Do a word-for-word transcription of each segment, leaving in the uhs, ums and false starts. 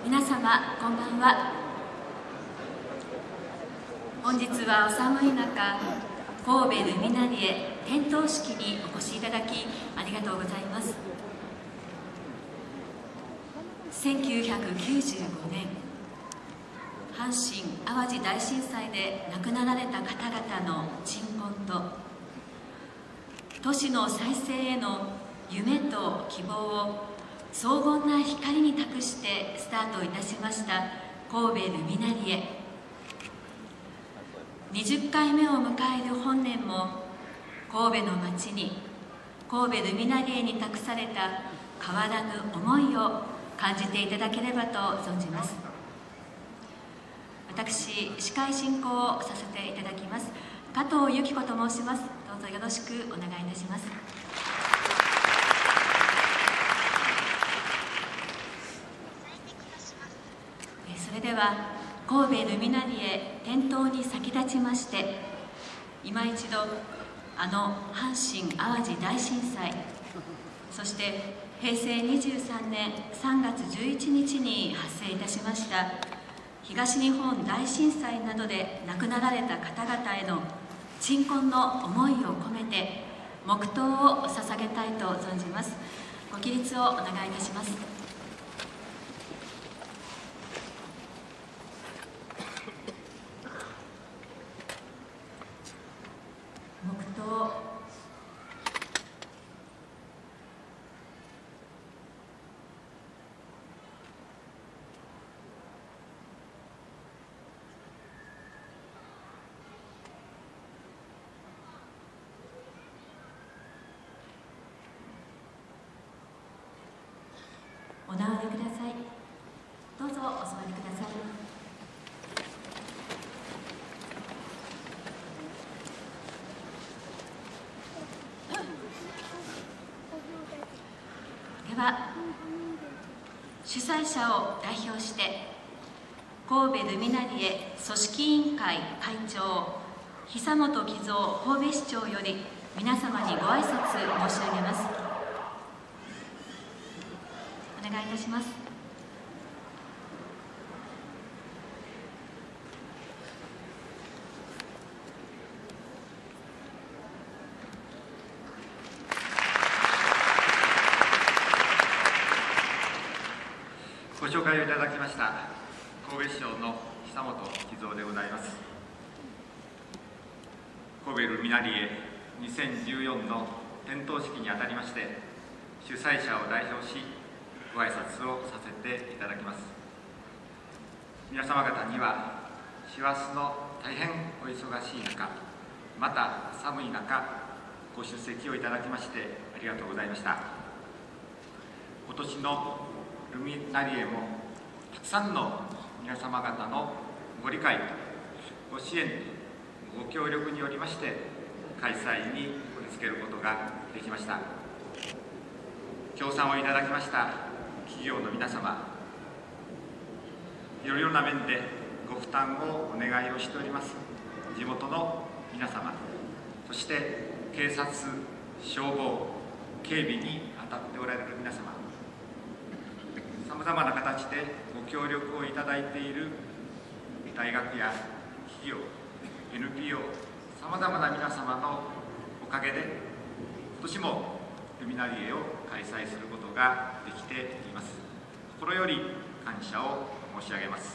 皆様こんばんは。本日はお寒い中、神戸ルミナリエ点灯式にお越しいただきありがとうございます。せんきゅうひゃくきゅうじゅうごねん、阪神・淡路大震災で亡くなられた方々の鎮魂と都市の再生への夢と希望を荘厳な光に託してスタートいたしました神戸ルミナリエ。にじゅっかいめを迎える本年も神戸の街に、神戸ルミナリエに託された変わらぬ思いを感じていただければと存じます。私、司会進行をさせていただきます加藤由紀子と申します。どうぞよろしくお願いいたします。それでは神戸ルミナリエ点灯に先立ちまして、今一度あの阪神・淡路大震災、そしてへいせいにじゅうさんねんさんがつじゅういちにちに発生いたしました東日本大震災などで亡くなられた方々への鎮魂の思いを込めて黙祷を捧げたいと存じます。ご起立をお願いいたします。黙祷。お直りください。どうぞお座りください。では主催者を代表して神戸ルミナリエ組織委員会会長久本喜造神戸市長より皆様にご挨拶申し上げます。お願いいたします。 ご紹介をいただきました神戸市長の久本喜造でございます。神戸ルミナリエにせんじゅうよんの点灯式にあたりまして主催者を代表しご挨拶をさせていただきます。皆様方には師走の大変お忙しい中、また寒い中ご出席をいただきましてありがとうございました。今年のルミナリエもたくさんの皆様方のご理解、ご支援、ご協力によりまして開催にこぎつけることができました。協賛をいただきました企業の皆様、いろいろな面でご負担をお願いをしております地元の皆様、そして警察、消防、警備に当たっておられる皆様、さまざまな形でご協力をいただいている大学や企業、エヌピーオー、さまざまな皆様のおかげで今年もルミナリエを開催することができています。心より感謝を申し上げます。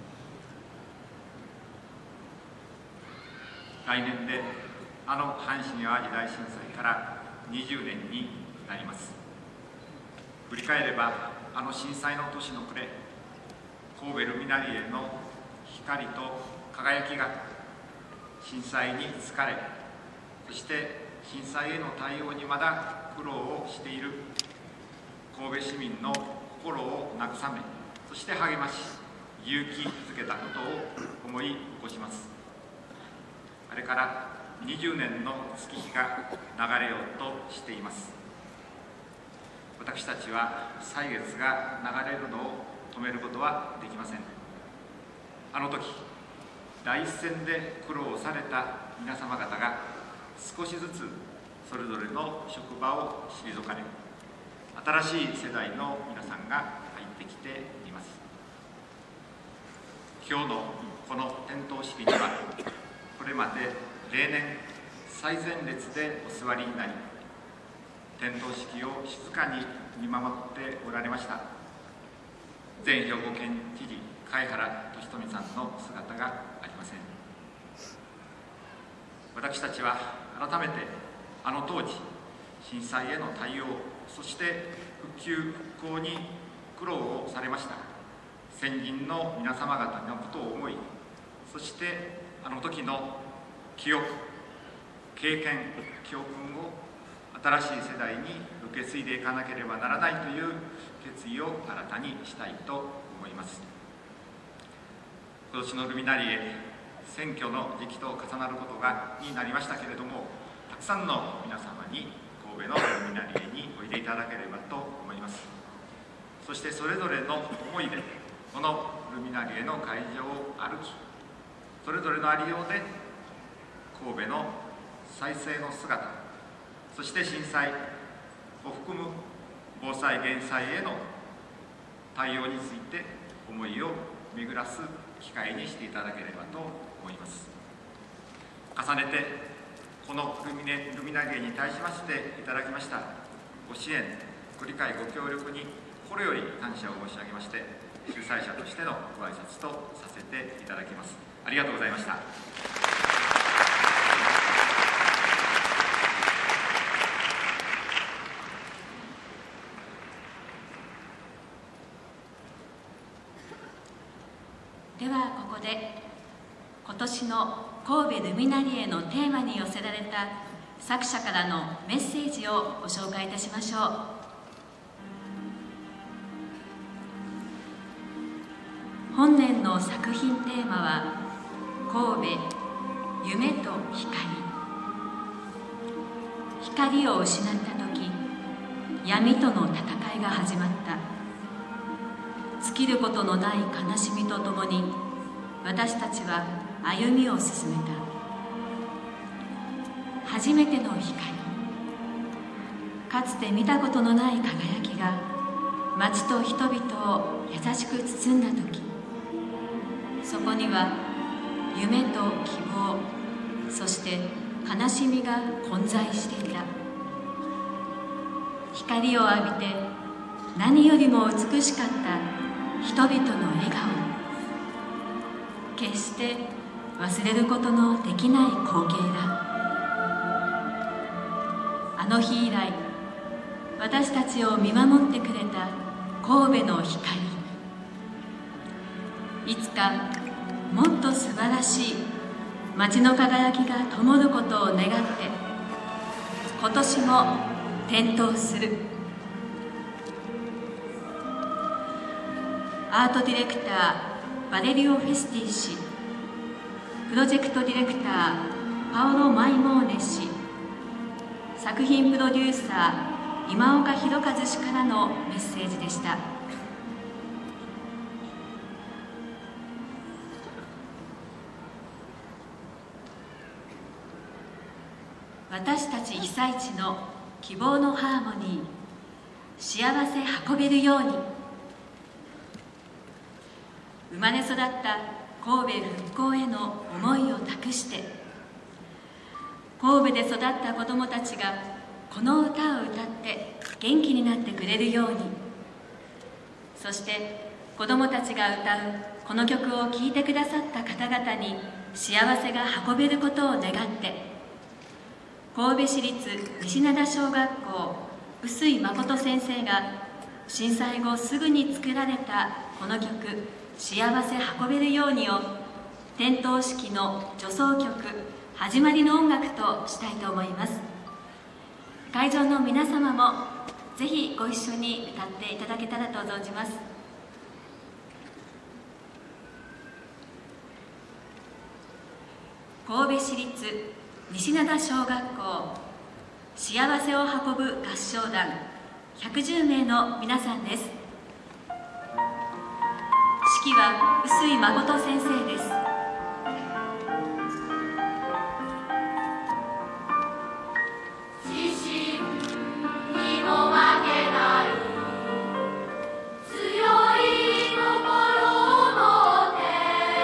来年であの阪神・淡路大震災からにじゅうねんになります。振り返ればあの震災の年の暮れ、神戸ルミナリエの光と輝きが震災に疲れ、そして震災への対応にまだ苦労をしている神戸市民の心を慰め、そして励まし勇気づけたことを思い起こします。あれからにじゅうねんの月日が流れようとしています。私たちは歳月が流れるのを止めることはできません。あの時第一線で苦労された皆様方が少しずつそれぞれの職場を退かれ、新しい世代の皆さんが入ってきています。 今日のこの点灯式には、これまで例年最前列でお座りになり、点灯式を静かに見守っておられました前兵庫県知事貝原利富さんの姿がありません。私たちは改めてあの当時震災への対応、そして復旧復興に苦労をされました先人の皆様方のことを思い、そしてあの時の記憶、経験、教訓を新しい世代に受け継いでいかなければならないという決意を新たにしたいと思います。今年のルミナリエ、選挙の時期と重なることがになりましたけれども、たくさんの皆様に神戸のルミナリエにおいでいただければと思います。そしてそれぞれの思いでこのルミナリエの会場を歩き、それぞれのありようで神戸の再生の姿、そして震災を含む防災・減災への対応について思いを巡らす機会にしていただければと思います。重ねてこのルミネ、ルミナリエに対しましていただきましたご支援、ご理解、ご協力に心より感謝を申し上げまして、主催者としてのご挨拶とさせていただきます。ありがとうございました。 ではここで今年の神戸ルミナリエのテーマに寄せられた作者からのメッセージをご紹介いたしましょう。本年の作品テーマは神戸夢と光。光を失った時、闇との戦いが始まった。尽きることのない悲しみとともに私たちは歩みを進めた。初めての光、かつて見たことのない輝きが街と人々を優しく包んだ時、そこには夢と希望、そして悲しみが混在していた。光を浴びて何よりも美しかった人々の笑顔、決して忘れることのできない光景だ。あの日以来、私たちを見守ってくれた神戸の光、いつかもっと素晴らしい街の輝きが灯ることを願って、今年も点灯する。アートディレクターバレリオ・フェスティ氏、プロジェクトディレクターパオロ・マイモーネ氏、作品プロデューサー今岡弘和氏からのメッセージでした。私たち被災地の希望のハーモニー、幸せ運べるように。生まれ育った神戸復興への思いを託して、神戸で育った子どもたちがこの歌を歌って元気になってくれるように、そして子どもたちが歌うこの曲を聴いてくださった方々に幸せが運べることを願って、神戸市立西灘小学校臼井誠先生が震災後すぐに作られたこの曲「幸せ運べるように」を点灯式の助走曲「始まりの音楽」としたいと思います。会場の皆様もぜひご一緒に歌っていただけたらと存じます。神戸市立西灘小学校幸せを運ぶ合唱団ひゃくじゅうめいの皆さんです。指揮は臼井誠先生です。 強い心を持って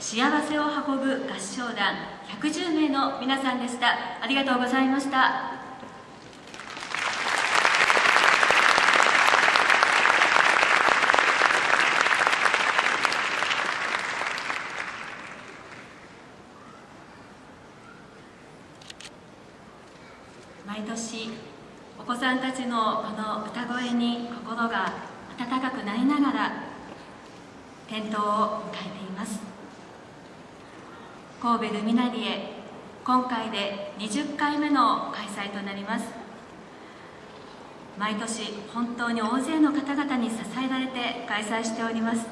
幸せを運ぶ合唱団ひゃくじゅうめいの皆さんでした。ありがとうございました。毎年お子さんたちのこの歌声に心が温かくなりながら点灯を迎えています。神戸ルミナリエ、今回でにじゅっかいめの開催となります。毎年本当に大勢の方々に支えられて開催しております。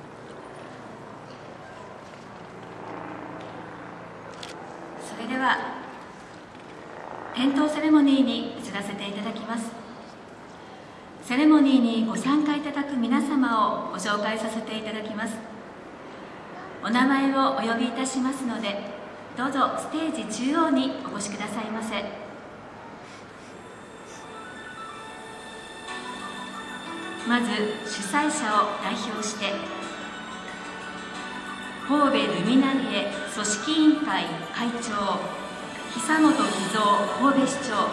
それでは点灯セレモニーに移らせていただきます。セレモニーにご参加いただく皆様をご紹介させていただきます。お名前をお呼びいたしますので、どうぞステージ中央にお越しくださいませ。まず主催者を代表して、神戸ルミナリエ組織委員会会長久本秘蔵神戸市長、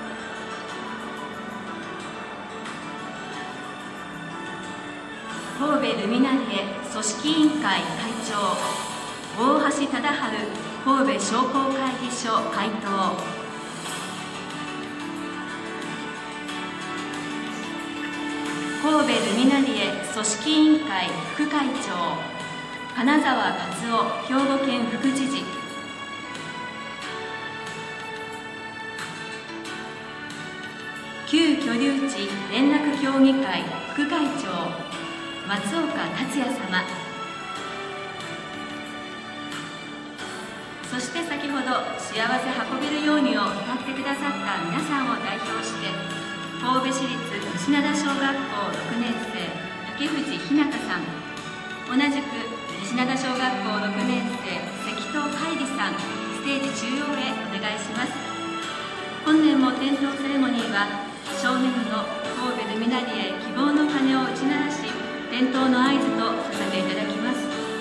神戸ルミナリエ組織委員会会長大橋忠治神戸商工会議所会頭、神戸ルミナリエ組織委員会副会長金沢和夫兵庫県副知事、旧居留地連絡協議会副会長松岡達也様、そして先ほど「幸せ運べるように」を歌ってくださった皆さんを代表して、神戸市立西灘小学校ろくねん生竹藤ひなたさん、同じく西灘小学校ろくねん生関東海里さん、ステージ中央へお願いします。本年も点灯セレモニーは正面の神戸ルミナリエ希望の鐘を打ち鳴らし、点灯の合図とさせていただきます。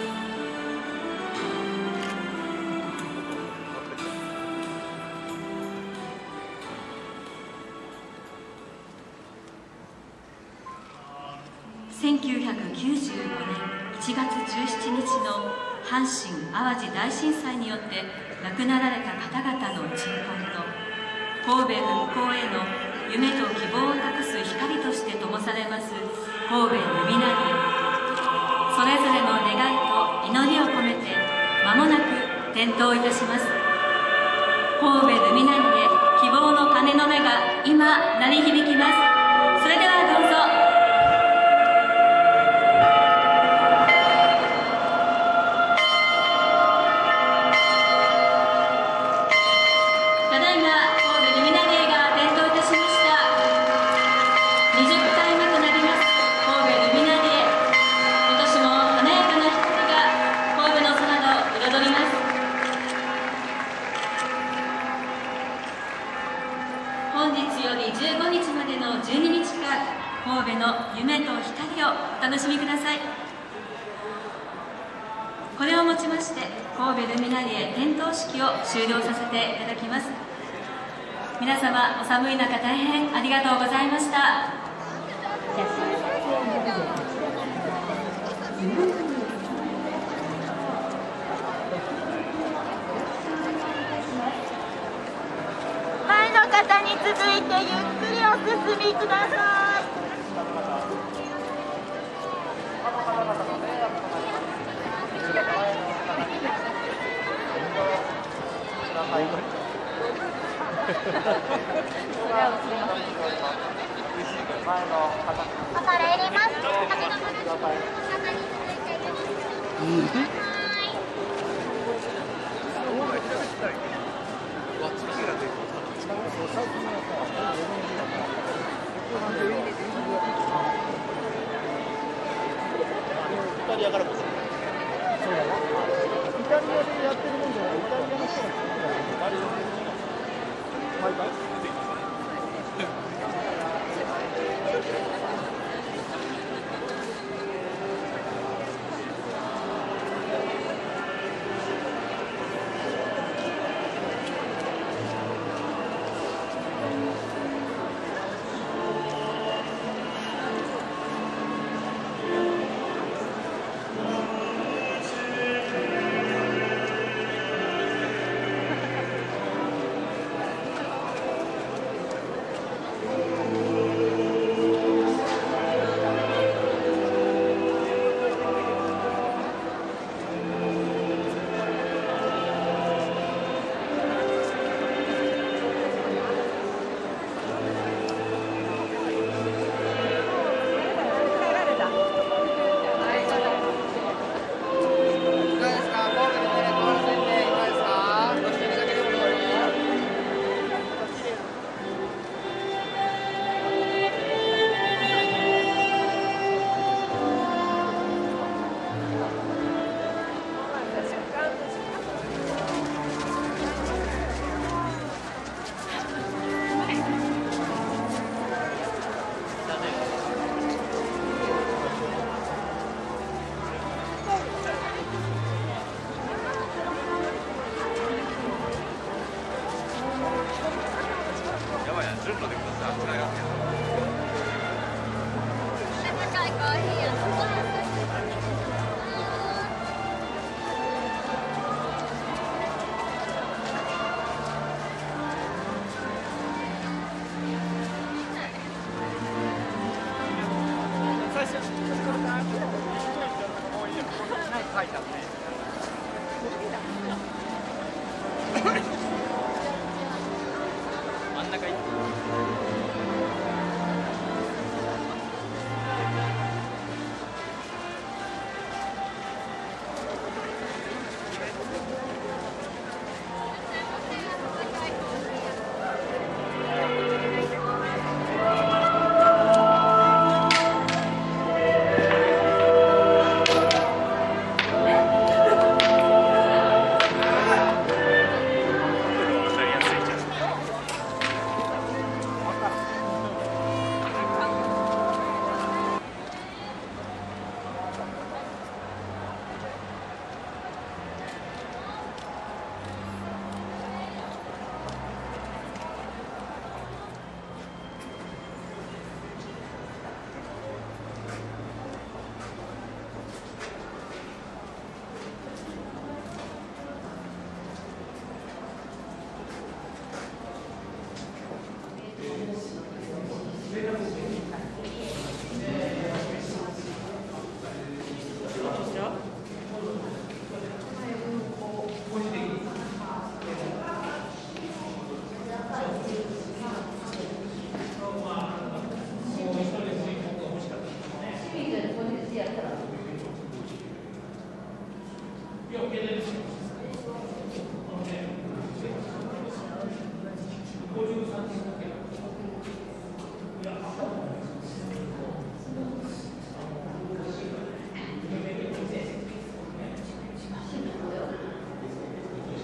せんきゅうひゃくきゅうじゅうごねんいちがつじゅうしちにちの阪神・淡路大震災によって亡くなられた方々の鎮魂と神戸復興への夢と希望を託す光として灯されます神戸ルミナリエ、それぞれの願いと祈りを込めて間もなく点灯いたします。神戸ルミナリエ希望の鐘の音が今鳴り響きます。それではどうぞ。本日よりじゅうごにちまでのじゅうににちかん、神戸の夢と光をお楽しみください。これをもちまして神戸ルミナリエ点灯式を終了させていただきます。皆様お寒い中大変ありがとうございました。 前の方に続いてゆっくりお進みください。お皿入れます。イタリアからです。そうだな。イタリアでやってるもんじゃない。イタリアの人が作ってる。毎回。 ルートでください。あちらやってる。 高いコーヒーや。 最初これな書いてあって。真ん中行って。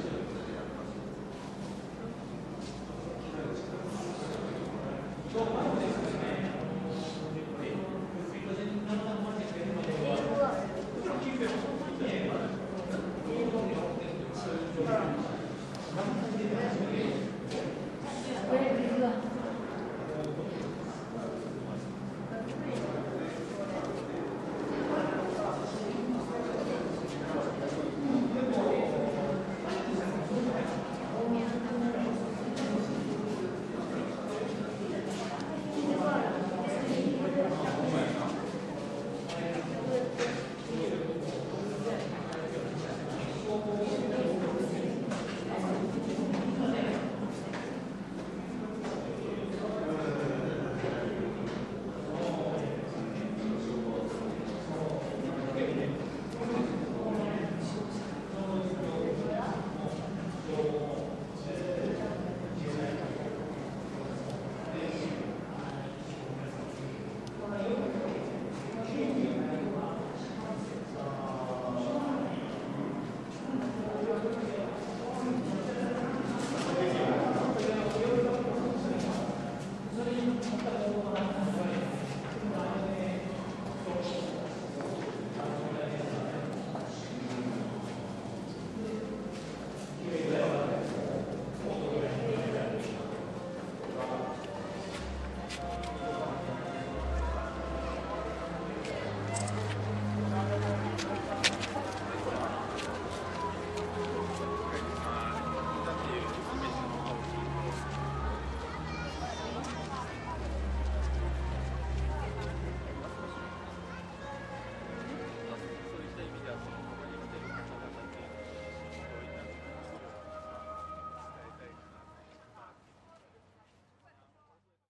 どうも。